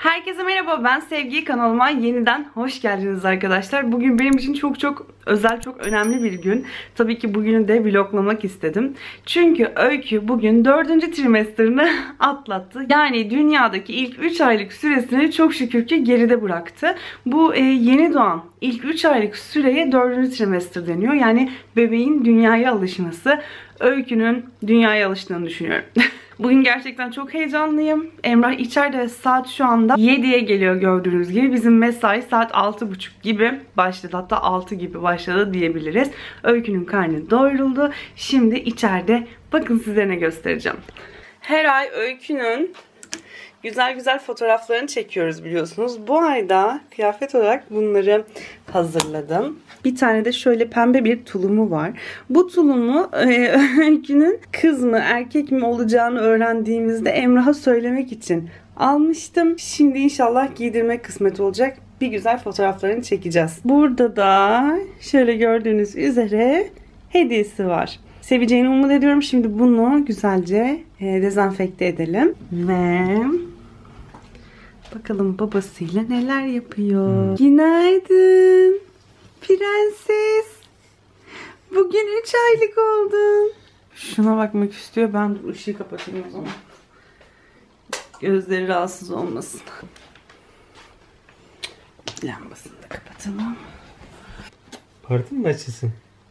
Herkese merhaba, ben Sevgi, kanalıma yeniden hoş geldiniz arkadaşlar. Bugün benim için çok özel, çok önemli bir gün. Tabii ki bugünü de vloglamak istedim. Çünkü Öykü bugün 4. trimesterını atlattı. Yani dünyadaki ilk 3 aylık süresini çok şükür ki geride bıraktı. Bu yeni doğan ilk 3 aylık süreye 4. trimester deniyor. Yani bebeğin dünyaya alışması. Öykünün dünyaya alıştığını düşünüyorum. Bugün gerçekten çok heyecanlıyım. Emrah içeride ve saat şu anda 7'ye geliyor gördüğünüz gibi. Bizim mesai saat 6.30 gibi başladı. Hatta 6 gibi başladı diyebiliriz. Öykünün karnı doyuruldu. Şimdi içeride bakın size ne göstereceğim. Her ay Öykünün güzel fotoğraflarını çekiyoruz biliyorsunuz. Bu ayda kıyafet olarak bunları hazırladım. Bir tane de şöyle pembe bir tulumu var. Bu tulumu Öykünün kız mı erkek mi olacağını öğrendiğimizde Emrah'a söylemek için almıştım. Şimdi inşallah giydirmek kısmet olacak. Bir güzel fotoğraflarını çekeceğiz. Burada da şöyle gördüğünüz üzere hediyesi var. Seveceğini umut ediyorum. Şimdi bunu güzelce dezenfekte edelim. Ve bakalım babasıyla neler yapıyor. Günaydın. Prenses. Bugün 3 aylık oldun. Şuna bakmak istiyor. Ben ışığı kapatayım o zaman. Gözleri rahatsız olmasın. Lambasını da kapatalım. Parti mi açısın?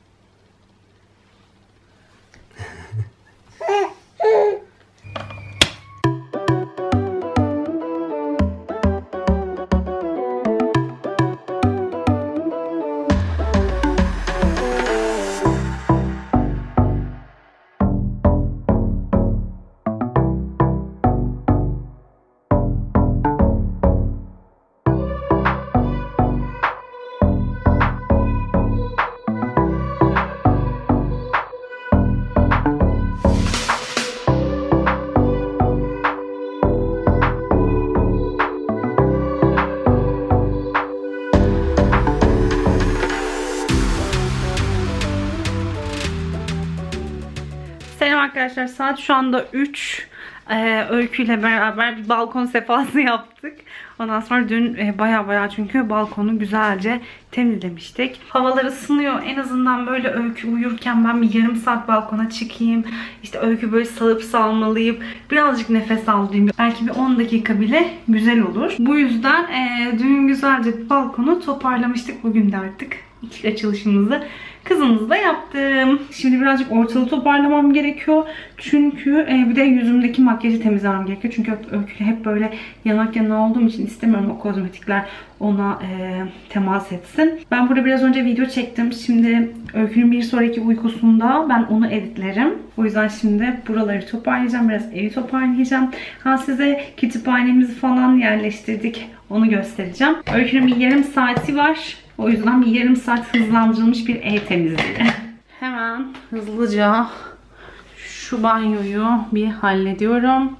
Selam arkadaşlar, saat şu anda 3. Öykü ile beraber bir balkon sefası yaptık. Ondan sonra dün baya çünkü balkonu güzelce temizlemiştik. Havalar ısınıyor. En azından böyle Öykü uyurken ben bir yarım saat balkona çıkayım. İşte Öykü böyle salıp salmalayıp birazcık nefes alayım. Belki bir 10 dakika bile güzel olur. Bu yüzden dün güzelce balkonu toparlamıştık. Bugün de artık ilk açılışımızı kızımızla yaptım. Şimdi birazcık ortalığı toparlamam gerekiyor. Çünkü bir de yüzümdeki makyajı temizlemem gerekiyor. Çünkü Öykü'yle hep böyle yanak yana olduğum için istemiyorum o kozmetikler ona temas etsin. Ben burada biraz önce video çektim. Şimdi Öykü'nün bir sonraki uykusunda ben onu editlerim. O yüzden şimdi buraları toparlayacağım. Biraz evi toparlayacağım. Size kütüphanemizi falan yerleştirdik. Onu göstereceğim. Öykü'nün bir yarım saati var. O yüzden bir yarım saat hızlandırılmış bir ev temizliği. Hemen hızlıca şu banyoyu bir hallediyorum.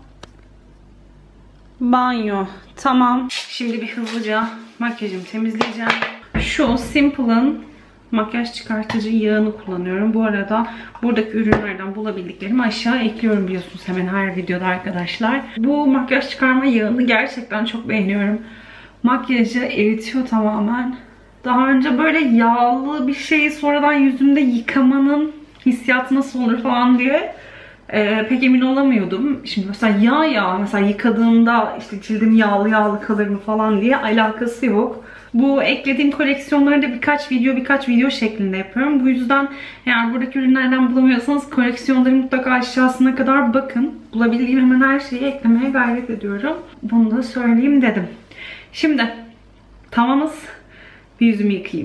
Banyo tamam. Şimdi bir hızlıca makyajımı temizleyeceğim. Şu Simple'ın makyaj çıkartıcı yağını kullanıyorum. Bu arada buradaki ürünlerden bulabildiklerimi aşağı ekliyorum biliyorsunuz hemen her videoda arkadaşlar. Bu makyaj çıkarma yağını gerçekten çok beğeniyorum. Makyajı eritiyor tamamen. Daha önce böyle yağlı bir şeyi sonradan yüzümde yıkamanın hissiyatı nasıl olur falan diye pek emin olamıyordum. Şimdi mesela yağ mesela yıkadığımda işte cildim yağlı kalır mı falan diye alakası yok. Bu eklediğim koleksiyonları da birkaç video şeklinde yapıyorum. Bu yüzden eğer buradaki ürünlerden bulamıyorsanız koleksiyonları mutlaka aşağısına kadar bakın. Bulabildiğim hemen her şeyi eklemeye gayret ediyorum. Bunu da söyleyeyim dedim. Şimdi tamamız. Bir yüzümü yıkayayım.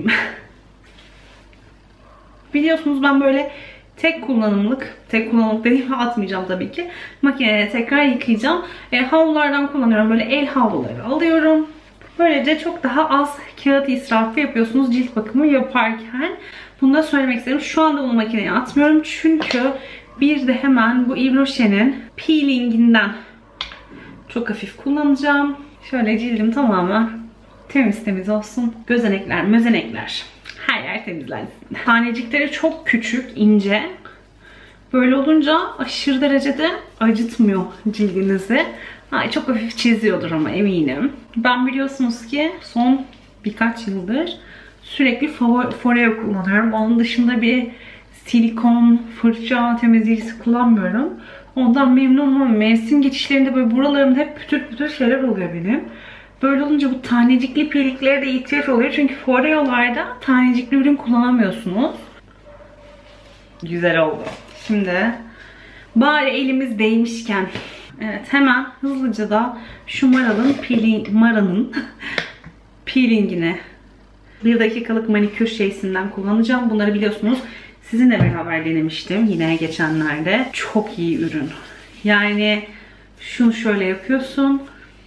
Biliyorsunuz ben böyle tek kullanımlık dediğimi atmayacağım tabii ki. Makineye tekrar yıkayacağım. Havlulardan kullanıyorum. Böyle el havluları alıyorum. Böylece çok daha az kağıt israfı yapıyorsunuz cilt bakımı yaparken. Bunu da söylemek istedim. Şu anda bunu makineye atmıyorum. Çünkü bir de hemen bu Yves Rocher'in peelinginden çok hafif kullanacağım. Şöyle cildim tamamen temiz olsun. Gözenekler, mözenekler. Her yer temizlensin. Tanecikleri çok küçük, ince. Böyle olunca aşırı derecede acıtmıyor cildinizi. Ay, çok hafif çiziyordur ama eminim. Ben biliyorsunuz ki son birkaç yıldır sürekli Foreo kullanıyorum. Onun dışında bir silikon fırça temizleyicisi kullanmıyorum. Ondan memnunum ama mevsim geçişlerinde böyle buralarımda hep pütür pütür şeyler oluyor benim. Böyle olunca bu tanecikli pirliklere de ihtiyaç oluyor. Çünkü Foreo'larda tanecikli ürün kullanamıyorsunuz. Güzel oldu. Şimdi bari elimiz değmişken, evet, hemen hızlıca da şu Mara'nın peelingini 1 dakikalık manikür şeysinden kullanacağım. Bunları biliyorsunuz sizinle beraber denemiştim yine geçenlerde. Çok iyi ürün. Yani şunu şöyle yapıyorsun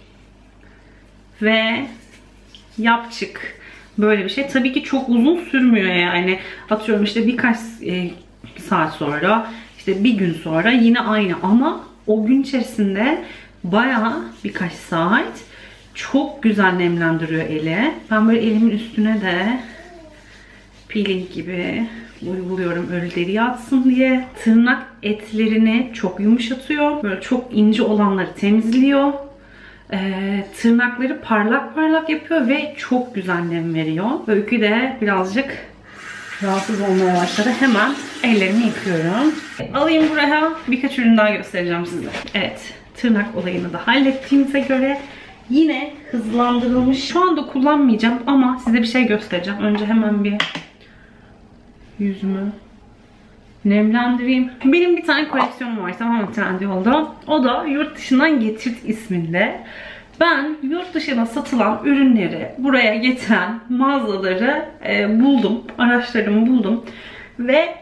ve yap çık. Böyle bir şey. Tabii ki çok uzun sürmüyor yani. Atıyorum işte birkaç saat sonra, işte bir gün sonra yine aynı ama o gün içerisinde bayağı birkaç saat çok güzel nemlendiriyor eli. Ben böyle elimin üstüne de peeling gibi uyguluyorum öyle deri atsın diye. Tırnak etlerini çok yumuşatıyor. Böyle çok ince olanları temizliyor. Tırnakları parlak parlak yapıyor ve çok güzel nem veriyor. Öykü de birazcık rahatsız olmaya başladı. Hemen ellerimi yıkıyorum. Alayım buraya. Birkaç ürün daha göstereceğim size. Evet. Tırnak olayını da hallettiğimize göre yine hızlandırılmış. Şu anda kullanmayacağım ama size bir şey göstereceğim. Önce hemen bir yüzümü nemlendireyim. Benim bir tane koleksiyonum var, tamam mı, Trendyol'da. O da Yurt Dışından Getirt isminde. Ben yurt dışına satılan ürünleri buraya getiren mağazaları buldum. Araştırdım, buldum. Ve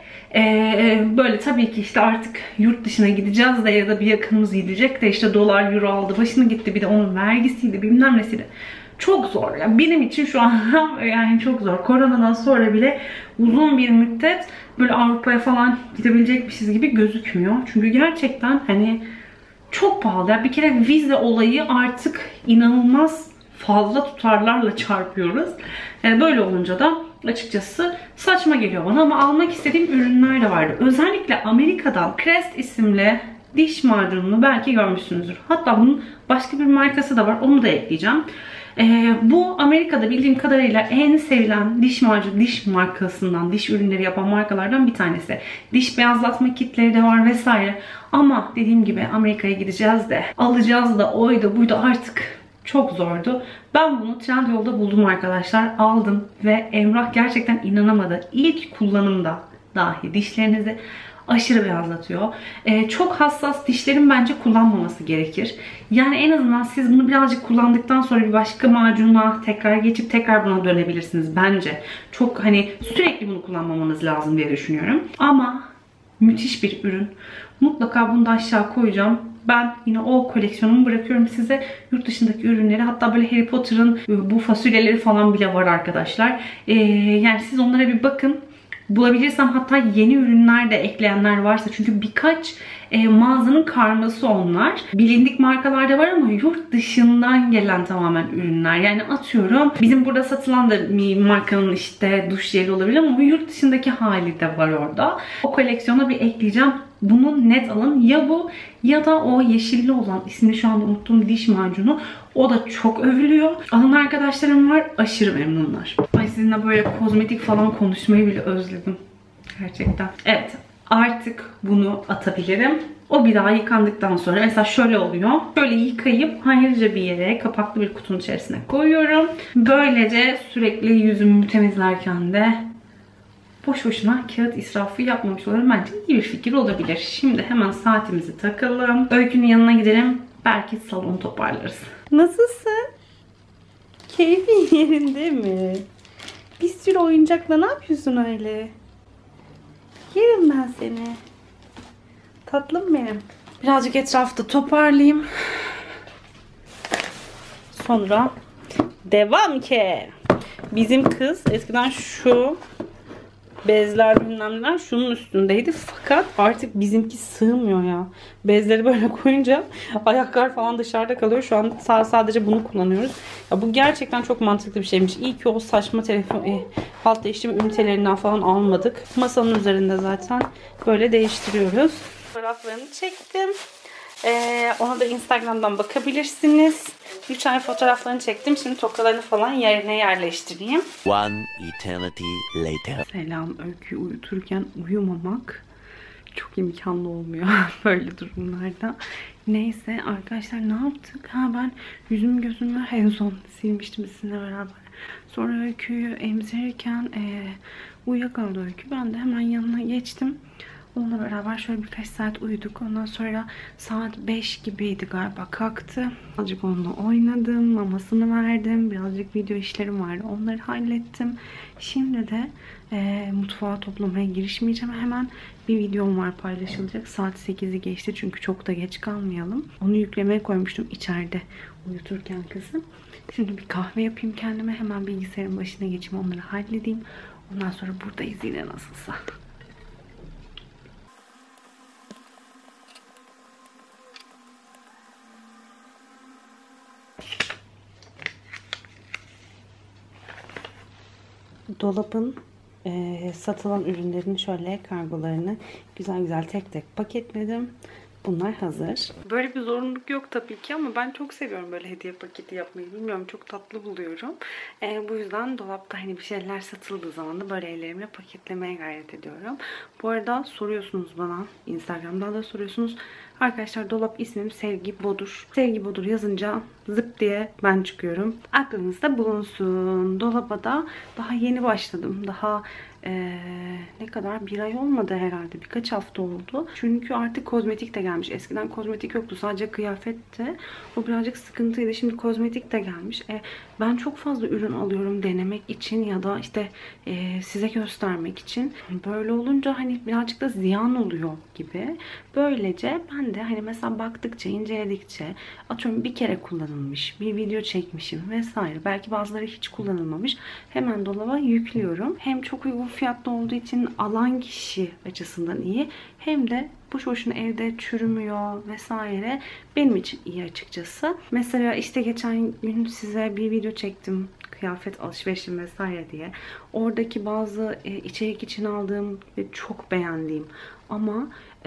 böyle tabii ki işte artık yurt dışına gideceğiz de ya da bir yakınımız gidecek de işte dolar euro aldı başını gitti, bir de onun vergisiydi bilmem nesiydi. Çok zor. Yani benim için şu an yani çok zor. Koronadan sonra bile uzun bir müddet böyle Avrupa'ya falan gidebilecekmişiz gibi gözükmüyor. Çünkü gerçekten hani çok pahalı. Yani bir kere vize olayı artık inanılmaz fazla tutarlarla çarpıyoruz. Böyle olunca da açıkçası saçma geliyor bana ama almak istediğim ürünler de vardı. Özellikle Amerika'dan Crest isimli diş macununu belki görmüşsünüzdür. Hatta bunun başka bir markası da var. Onu da ekleyeceğim. Bu Amerika'da bildiğim kadarıyla en sevilen diş macunu, diş markasından, diş ürünleri yapan markalardan bir tanesi. Diş beyazlatma kitleri de var vesaire. Ama dediğim gibi Amerika'ya gideceğiz de, alacağız da, oydu buydu, artık çok zordu. Ben bunu Trendyol'da buldum arkadaşlar. Aldım ve Emrah gerçekten inanamadı. İlk kullanımda dahi dişlerinizi aşırı beyazlatıyor. Çok hassas dişlerin bence kullanmaması gerekir. Yani en azından siz bunu birazcık kullandıktan sonra bir başka macuna tekrar geçip tekrar buna dönebilirsiniz bence. Çok hani sürekli bunu kullanmamanız lazım diye düşünüyorum. Ama müthiş bir ürün. Mutlaka bunu da aşağı koyacağım. Ben yine o koleksiyonumu bırakıyorum size. Yurt dışındaki ürünleri, hatta böyle Harry Potter'ın bu fasulyeleri falan bile var arkadaşlar. Yani siz onlara bir bakın. Bulabilirsem hatta yeni ürünler de ekleyenler varsa, çünkü birkaç mağazanın karması onlar. Bilindik markalarda var ama yurt dışından gelen tamamen ürünler. Yani atıyorum bizim burada satılan da bir markanın işte duş jeli olabilir ama bu yurt dışındaki hali de var orada. O koleksiyona bir ekleyeceğim. Bunu net alın. Ya bu ya da o yeşilli olan, ismini şu anda unuttuğum diş macunu. O da çok övülüyor. Alan arkadaşlarım var. Aşırı memnunlar. Ay, sizinle böyle kozmetik falan konuşmayı bile özledim. Gerçekten. Evet. Artık bunu atabilirim. O bir daha yıkandıktan sonra mesela şöyle oluyor. Şöyle yıkayıp ayrıca bir yere kapaklı bir kutunun içerisine koyuyorum. Böylece sürekli yüzümü temizlerken de boş boşuna kağıt israfı yapmamış olurum. Bence iyi bir fikir olabilir. Şimdi hemen saatimizi takalım. Öykünün yanına gidelim. Belki salonu toparlarız. Nasılsın? Keyfin yerinde mi? Bir sürü oyuncakla ne yapıyorsun öyle? Yerim ben seni. Tatlım benim. Birazcık etrafta toparlayayım. Sonra devam ki. Bizim kız eskiden şu bezler bilmem neler şunun üstündeydi. Fakat artık bizimki sığmıyor ya. Bezleri böyle koyunca ayaklar falan dışarıda kalıyor. Şu an sadece bunu kullanıyoruz. Ya bu gerçekten çok mantıklı bir şeymiş. İyi ki o saçma telefon alt değiştirme ünitelerinden falan almadık. Masanın üzerinde zaten böyle değiştiriyoruz. Fotoğraflarını çektim. Ona da Instagram'dan bakabilirsiniz. 3 ay fotoğraflarını çektim. Şimdi tokalarını falan yerine yerleştireyim. One eternity later. Selam. Öyküyü uyuturken uyumamak çok imkanlı olmuyor böyle durumlarda. Neyse arkadaşlar, ne yaptık? Ben yüzümü gözümü en son silmiştim sizinle beraber. Sonra Öyküyü emzirirken uyuyakaldı Öykü. Ben de hemen yanına geçtim. Onunla beraber şöyle birkaç saat uyuduk. Ondan sonra saat 5 gibiydi galiba, kalktı. Birazcık onunla oynadım. Mamasını verdim. Birazcık video işlerim vardı. Onları hallettim. Şimdi de mutfağa toplamaya girişmeyeceğim. Hemen bir videom var, paylaşılacak. Saat 8'i geçti çünkü çok da geç kalmayalım. Onu yüklemeye koymuştum içeride uyuturken kızım. Şimdi bir kahve yapayım kendime. Hemen bilgisayarın başına geçeyim. Onları halledeyim. Ondan sonra buradayız yine nasılsa. Dolabın satılan ürünlerin şöyle kargolarını güzel güzel tek tek paketledim. Bunlar hazır. Böyle bir zorunluluk yok tabii ki ama ben çok seviyorum böyle hediye paketi yapmayı. Bilmiyorum, çok tatlı buluyorum. Bu yüzden dolapta hani bir şeyler satıldığı zaman da böyle ellerimle paketlemeye gayret ediyorum. Bu arada soruyorsunuz bana. Instagram'dan da soruyorsunuz. Arkadaşlar, dolap ismim Sevgi Bodur. Sevgi Bodur yazınca zıp diye ben çıkıyorum. Aklınızda bulunsun. Dolaba da daha yeni başladım. Daha ne kadar? Bir ay olmadı herhalde. Birkaç hafta oldu. Çünkü artık kozmetik de gelmiş. Eskiden kozmetik yoktu. Sadece kıyafetti. O birazcık sıkıntıydı. Şimdi kozmetik de gelmiş. Ben çok fazla ürün alıyorum denemek için ya da işte size göstermek için. Böyle olunca hani birazcık da ziyan oluyor gibi. Böylece ben de hani mesela baktıkça, inceledikçe, atıyorum bir kere kullanılmış, bir video çekmişim vesaire. Belki bazıları hiç kullanılmamış. Hemen dolaba yüklüyorum. Hem çok uygun fiyatlı olduğu için alan kişi açısından iyi. Hem de boş boşuna evde çürümüyor vesaire. Benim için iyi açıkçası. Mesela işte geçen gün size bir video çektim. Kıyafet alışverişim vesaire diye. Oradaki bazı içerik için aldığım ve çok beğendiğim ama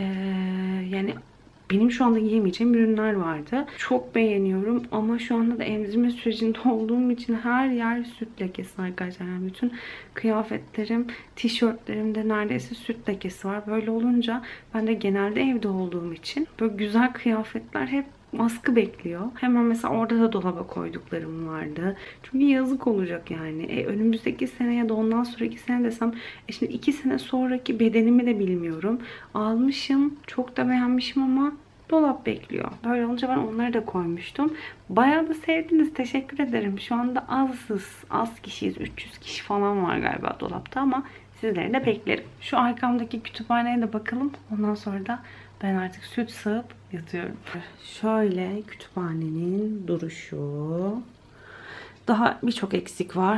yani benim şu anda giyemeyeceğim ürünler vardı. Çok beğeniyorum ama şu anda da emzirme sürecinde olduğum için her yer süt lekesi arkadaşlar. Yani bütün kıyafetlerim, tişörtlerimde neredeyse süt lekesi var. Böyle olunca ben de genelde evde olduğum için böyle güzel kıyafetler hep askı bekliyor. Hemen mesela orada da dolaba koyduklarım vardı. Çünkü yazık olacak yani. Önümüzdeki sene ya da ondan sonraki sene desem, şimdi 2 sene sonraki bedenimi de bilmiyorum. Almışım, çok da beğenmişim ama dolap bekliyor. Böyle olunca ben onları da koymuştum. Bayağı da sevdiniz. Teşekkür ederim. Şu anda az kişiyiz. 300 kişi falan var galiba dolapta ama sizleri de beklerim. Şu arkamdaki kütüphaneye de bakalım. Ondan sonra da ben artık süt sağıp yatıyorum. Şöyle kütüphanenin duruşu. Daha birçok eksik var.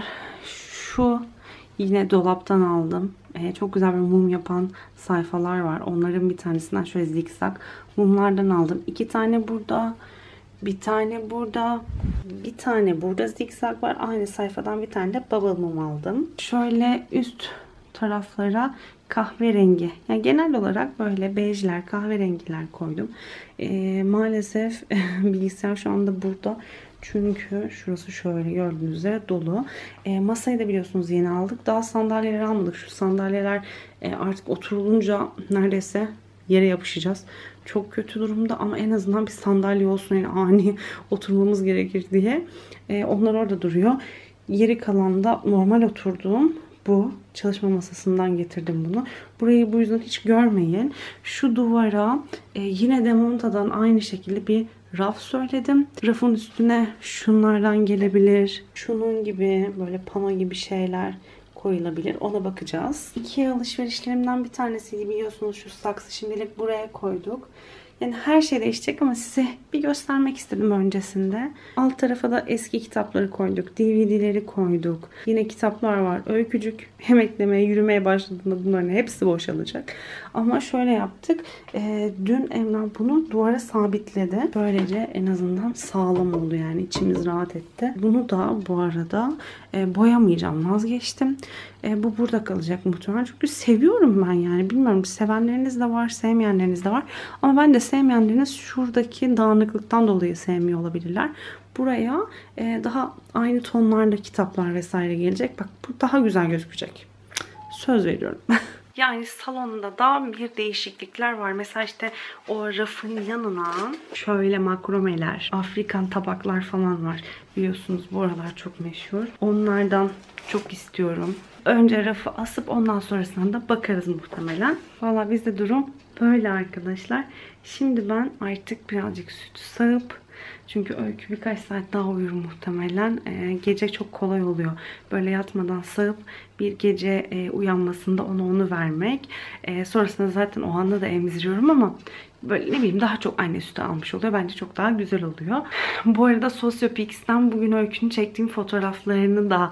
Şu yine dolaptan aldım. Çok güzel bir mum yapan sayfalar var. Onların bir tanesinden şöyle zikzak mumlardan aldım. 2 tane burada. Bir tane burada. Bir tane burada zikzak var. Aynı sayfadan bir tane de bubble mum aldım. Şöyle üst taraflara kahverengi. Yani genel olarak böyle bejler, kahverengiler koydum. Maalesef bilgisayar şu anda burada. Çünkü şurası şöyle gördüğünüz üzere dolu. Masayı da biliyorsunuz yeni aldık. Daha sandalyeleri almadık. Şu sandalyeler artık oturulunca neredeyse yere yapışacağız. Çok kötü durumda ama en azından bir sandalye olsun. Yani ani oturmamız gerekir diye. Onlar orada duruyor. Geri kalan da normal oturduğum bu. Çalışma masasından getirdim bunu. Burayı bu yüzden hiç görmeyin. Şu duvara yine Demonta'dan aynı şekilde bir raf söyledim. Rafın üstüne şunlardan gelebilir. Şunun gibi böyle pano gibi şeyler koyulabilir. Ona bakacağız. İki alışverişlerimden bir tanesi biliyorsunuz şu saksı, şimdilik buraya koyduk. Yani her şey değişecek ama size bir göstermek istedim öncesinde. Alt tarafa da eski kitapları koyduk. DVD'leri koyduk. Yine kitaplar var. Öykücük emeklemeye, yürümeye başladığında bunların hepsi boşalacak. Ama şöyle yaptık. Dün Emrah bunu duvara sabitledi. Böylece en azından sağlam oldu yani. İçimiz rahat etti. Bunu da bu arada boyamayacağım. Vazgeçtim. Bu burada kalacak muhtemelen. Çünkü seviyorum ben yani. Bilmiyorum, sevenleriniz de var, sevmeyenleriniz de var. Ama ben de sevmeyenleriniz şuradaki dağınıklıktan dolayı sevmiyor olabilirler. Buraya daha aynı tonlarda kitaplar vesaire gelecek. Bak bu daha güzel gözükecek. Söz veriyorum. Yani salonda da bir değişiklikler var. Mesela işte o rafın yanına şöyle makromeler, Afrikan tabaklar falan var. Biliyorsunuz bu aralar çok meşhur. Onlardan çok istiyorum. Önce rafı asıp ondan sonrasında da bakarız muhtemelen. Valla bizde durum böyle arkadaşlar. Şimdi ben artık birazcık süt sağıp, çünkü Öykü birkaç saat daha uyur muhtemelen. Gece çok kolay oluyor. Böyle yatmadan sağıp bir gece uyanmasında onu vermek. Sonrasında zaten o anda da emziriyorum ama böyle ne bileyim daha çok anne sütü almış oluyor. Bence çok daha güzel oluyor. Bu arada Sociopix'ten bugün Öykü'nün çektiğim fotoğraflarını da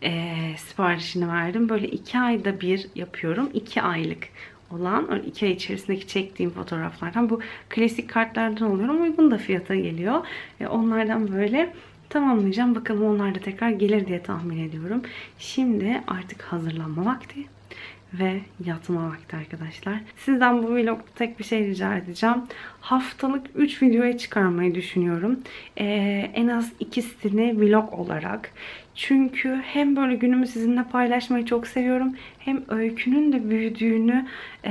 siparişini verdim. Böyle 2 ayda bir yapıyorum. 2 aylık olan 2 ay içerisindeki çektiğim fotoğraflardan, bu klasik kartlardan oluyorum. Uygun da fiyata geliyor. Onlardan böyle tamamlayacağım. Bakalım onlar da tekrar gelir diye tahmin ediyorum. Şimdi artık hazırlanma vakti ve yatma vakti arkadaşlar. Sizden bu vlogda tek bir şey rica edeceğim. Haftalık 3 videoya çıkarmayı düşünüyorum. En az ikisini vlog olarak. Çünkü hem böyle günümü sizinle paylaşmayı çok seviyorum. Hem Öykü'nün de büyüdüğünü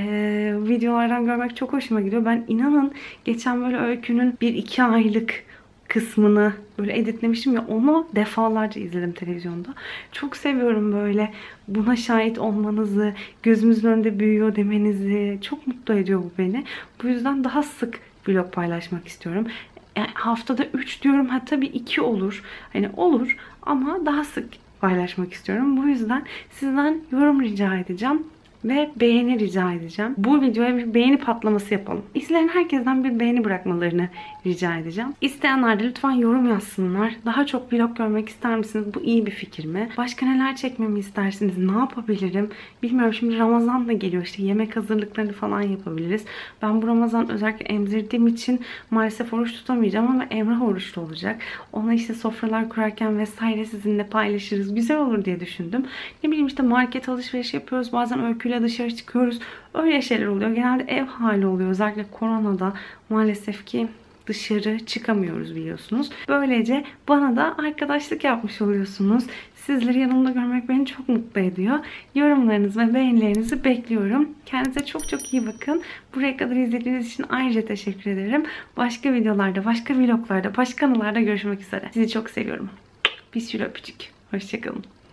videolardan görmek çok hoşuma gidiyor. Ben inanın geçen böyle Öykü'nün 1-2 aylık kısmını böyle editlemiştim ya, onu defalarca izledim televizyonda. Çok seviyorum böyle buna şahit olmanızı, gözümüzün önünde büyüyor demenizi. Çok mutlu ediyor bu beni. Bu yüzden daha sık vlog paylaşmak istiyorum. Haftada 3 diyorum. Ha tabii 2 olur. Hani olur ama daha sık paylaşmak istiyorum. Bu yüzden sizden yorum rica edeceğim. Ve beğeni rica edeceğim. Bu videoya bir beğeni patlaması yapalım. İzleyen herkesten bir beğeni bırakmalarını rica edeceğim. İsteyenler de lütfen yorum yazsınlar. Daha çok vlog görmek ister misiniz? Bu iyi bir fikir mi? Başka neler çekmemi istersiniz? Ne yapabilirim? Bilmiyorum, şimdi Ramazan da geliyor. İşte yemek hazırlıklarını falan yapabiliriz. Ben bu Ramazan özellikle emzirdiğim için maalesef oruç tutamayacağım ama Emrah oruçlu olacak. Ona işte sofralar kurarken vesaire sizinle paylaşırız. Güzel olur diye düşündüm. Ne bileyim işte market alışveriş yapıyoruz. Bazen Öyküyle dışarı çıkıyoruz. Öyle şeyler oluyor. Genelde ev hali oluyor. Özellikle koronada maalesef ki dışarı çıkamıyoruz biliyorsunuz. Böylece bana da arkadaşlık yapmış oluyorsunuz. Sizleri yanımda görmek beni çok mutlu ediyor. Yorumlarınızı ve beğenilerinizi bekliyorum. Kendinize çok çok iyi bakın. Buraya kadar izlediğiniz için ayrıca teşekkür ederim. Başka videolarda, başka vloglarda, başka anılarda görüşmek üzere. Sizi çok seviyorum. Bir sürü öpücük. Hoşçakalın.